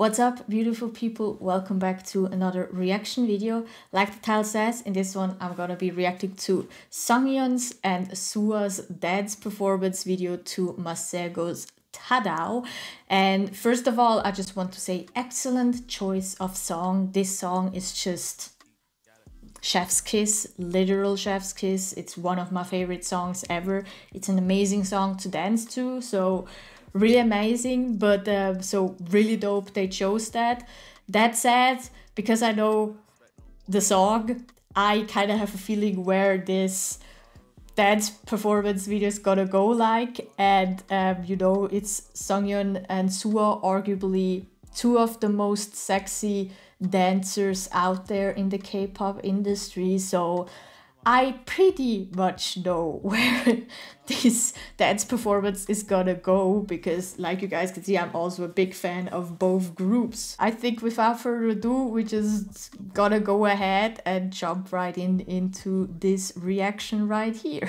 What's up, beautiful people? Welcome back to another reaction video. Like the title says, in this one I'm gonna be reacting to Seungyeon's and Sua's dance performance video to Masego's TADOW. And first of all, I just want to say excellent choice of song. This song is just chef's kiss, literal chef's kiss. It's one of my favorite songs ever. It's an amazing song to dance to, so really amazing, but so really dope they chose that. That said, because I know the song, I kind of have a feeling where this dance performance video is gonna go like, and you know, it's Seungyeon and Sua, arguably two of the most sexy dancers out there in the K-pop industry, so I pretty much know where this dance performance is gonna go, because like you guys can see, I'm also a big fan of both groups. I think without further ado, we just gotta go ahead and jump right into this reaction right here.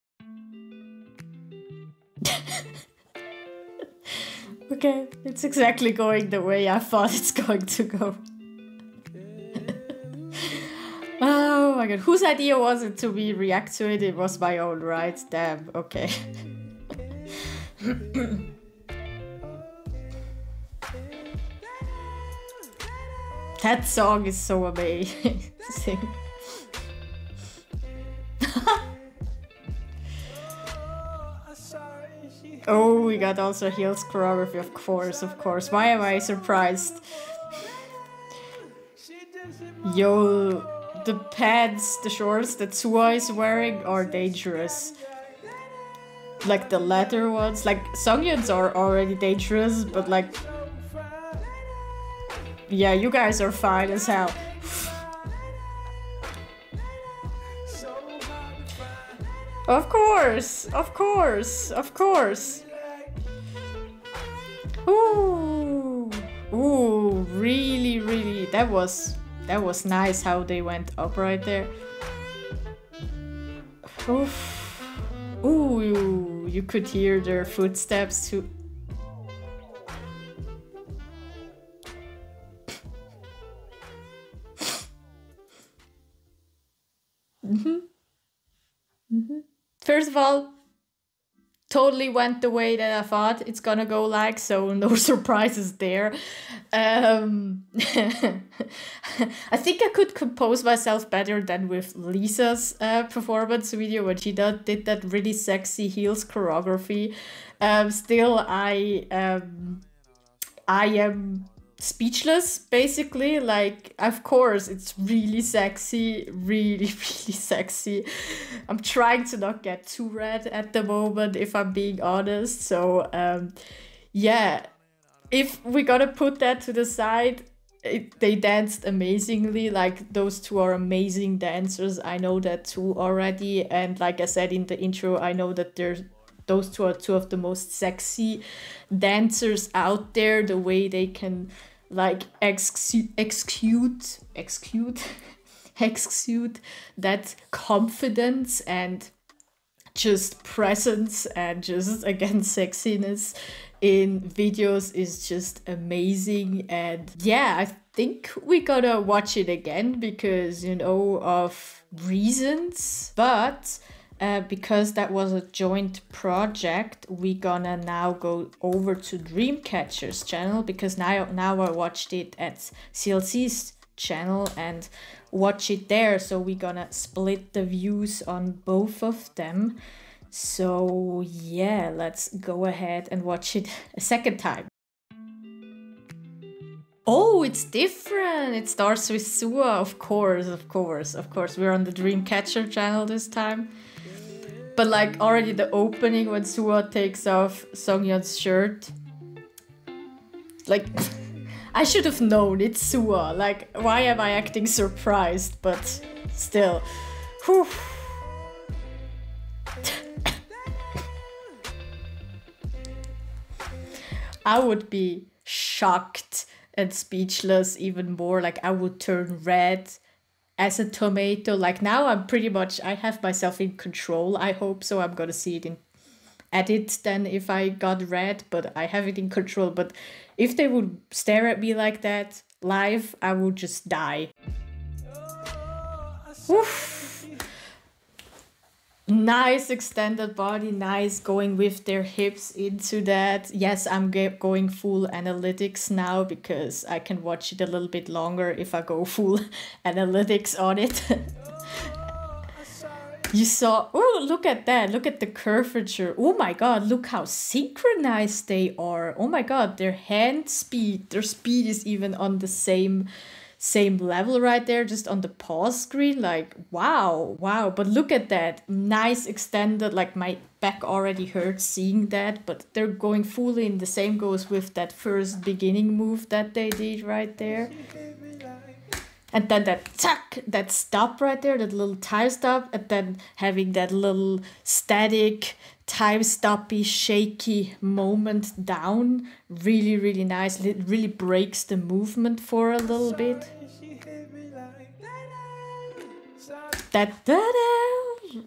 Okay, it's exactly going the way I thought it's going to go. Oh my god, whose idea was it to me react to it? It was my own, right? Damn, okay. That song is so amazing. Oh, we got also Heels choreography, of course, of course. Why am I surprised? Yo, the pants, the shorts that Sua is wearing are dangerous. Like the leather ones, like Seungyeon's are already dangerous, but like, yeah, you guys are fine as hell. Of course, of course, of course. Ooh, ooh, really, really, that was nice how they went up right there. Oof. Ooh, you could hear their footsteps too. First of all, totally went the way that I thought it's gonna go like, so no surprises there. I think I could compose myself better than with Lisa's performance video when she did that really sexy heels choreography. Still, I am speechless, basically. Like, of course, it's really sexy, really, really sexy. I'm trying to not get too red at the moment, if I'm being honest. So, yeah, if we're gonna put that to the side, they danced amazingly. Like, those two are amazing dancers. I know that too already. And like I said in the intro, I know that those two are two of the most sexy dancers out there. The way they can like execute that confidence and just presence and just again sexiness in videos is just amazing. And yeah, I think we gotta watch it again because, you know, of reasons, but because that was a joint project, we gonna now go over to Dreamcatcher's channel, because now I watched it at CLC's channel and watch it there. So we gonna split the views on both of them. So yeah, let's go ahead and watch it a second time. Oh, it's different. It starts with Sua, of course, of course, of course. We're on the Dreamcatcher channel this time. But like already the opening when Sua takes off Seungyeon's shirt. Like, I should have known it's Sua. Like, why am I acting surprised? But still. Whew. I would be shocked and speechless even more. Like, I would turn red as a tomato. Like, now I'm pretty much, I have myself in control. I hope so. I'm gonna see it in edit than if I got red, but I have it in control. But if they would stare at me like that live, I would just die. Oof. Nice extended body, nice going with their hips into that. Yes, I'm going full analytics now because I can watch it a little bit longer if I go full analytics on it. You saw, oh, look at that. Look at the curvature. Oh my God, look how synchronized they are. Oh my God, their hand speed, their speed is even on the same level right there, just on the pause screen. Like, wow. But look at that. Nice extended, like my back already hurts seeing that, but they're going fully in. The same goes with that first beginning move that they did right there. And then that tuck, that stop right there, that little time stop, and then having that little static, time stoppy, shaky moment down. Really, really nice. It really breaks the movement for a little bit. That TADOW.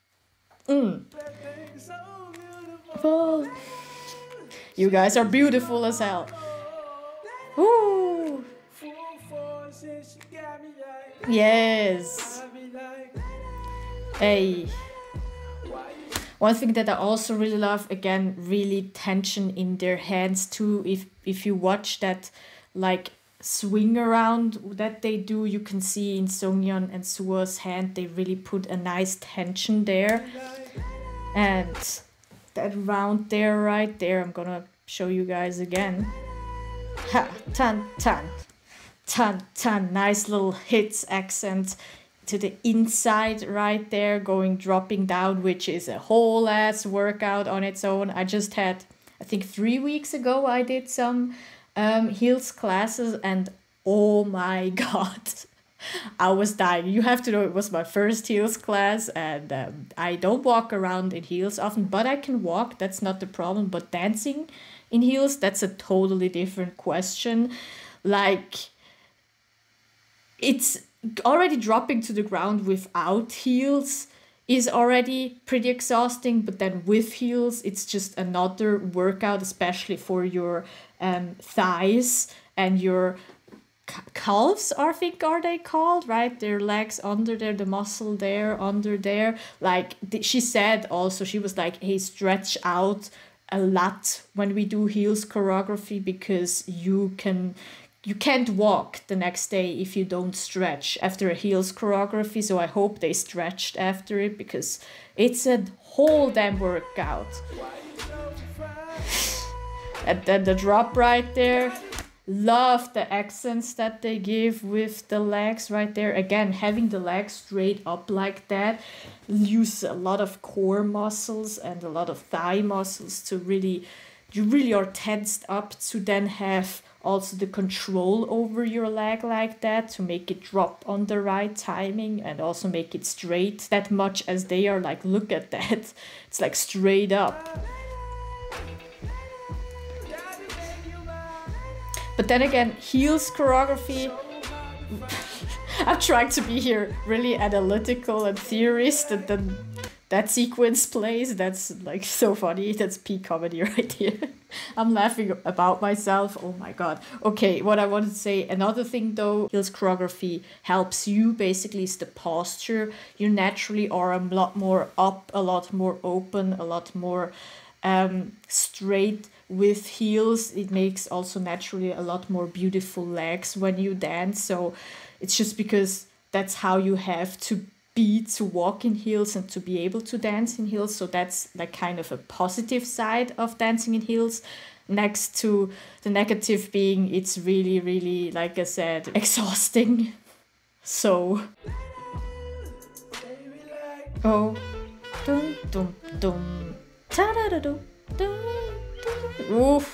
Oh. You guys are beautiful as hell. Ooh. Yes. Hey. One thing that I also really love, again, really tension in their hands too. If you watch that like swing around that they do, you can see in Seungyeon and Sua's hand, they really put a nice tension there. And that round there, right there, I'm gonna show you guys again. Ha, tan, tan. Tan, tan, nice little hits, accent to the inside right there, dropping down, which is a whole ass workout on its own. I just had, I think 3 weeks ago, I did some heels classes, and oh my God, I was dying. You have to know it was my first heels class, and I don't walk around in heels often, but I can walk, that's not the problem. But dancing in heels, that's a totally different question. Like, it's already dropping to the ground without heels is already pretty exhausting, but then with heels, it's just another workout, especially for your thighs and your calves, I think, are they called, right? Their legs under there, the muscle there, under there. Like she said also, she was like, hey, stretch out a lot when we do heels choreography, because you can't walk the next day if you don't stretch after a heels choreography. So I hope they stretched after it, because it's a whole damn workout. And then the drop right there. Love the accents that they give with the legs right there. Again, having the legs straight up like that, use a lot of core muscles and a lot of thigh muscles to really, you really are tensed up to then have also the control over your leg like that, to make it drop on the right timing and also make it straight that much as they are. Like, look at that. It's like straight up. But then again, heels choreography, I'm trying to be here really analytical and theorist, and then that sequence plays. That's like so funny. That's peak comedy right here. I'm laughing about myself. Oh my God. Okay, what I wanted to say, another thing though, heels choreography helps you basically is the posture. You naturally are a lot more up, a lot more open, a lot more straight with heels. It makes also naturally a lot more beautiful legs when you dance. So it's just because that's how you have to be to walk in heels and to be able to dance in heels. So that's like kind of a positive side of dancing in heels, next to the negative being it's really, really, like I said, exhausting. So oh, dum dum dum, ta da da dum dum. Oof.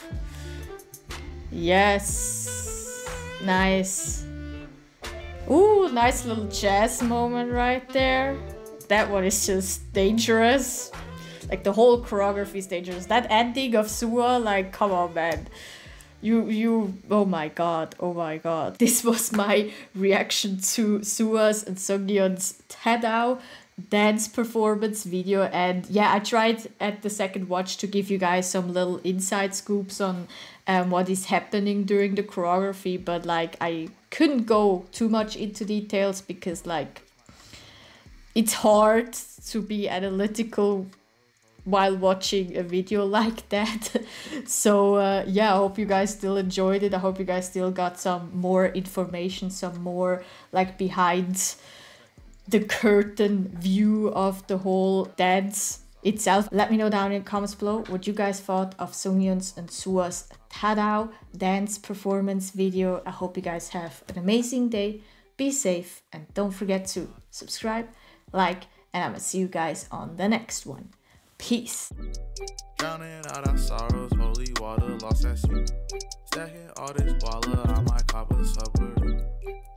Yes. Nice. Ooh, nice little jazz moment right there. That one is just dangerous. Like the whole choreography is dangerous. That ending of Sua, like, come on, man. Oh my God, oh my God. This was my reaction to Sua's and Seungyeon's TADOW. dance performance video. And yeah, I tried at the second watch to give you guys some little inside scoops on what is happening during the choreography, but like I couldn't go too much into details because like it's hard to be analytical while watching a video like that. So yeah, I hope you guys still enjoyed it. I hope you guys still got some more information, some more like behind the curtain view of the whole dance itself. Let me know down in the comments below what you guys thought of Seungyeon's and Sua's TADOW dance performance video. I hope you guys have an amazing day. Be safe and don't forget to subscribe, like, and I'm gonna see you guys on the next one. Peace. Drowning out our sorrows, holy water lost at sea. Stacking all this baller, I might cop a suburb.